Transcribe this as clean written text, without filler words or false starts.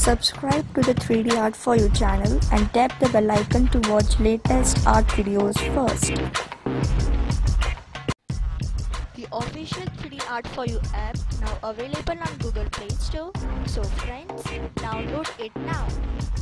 Subscribe to the 3D Art For You channel and tap the bell icon to watch latest art videos first. The official 3D Art For You app now available on Google Play Store. So friends, download it now.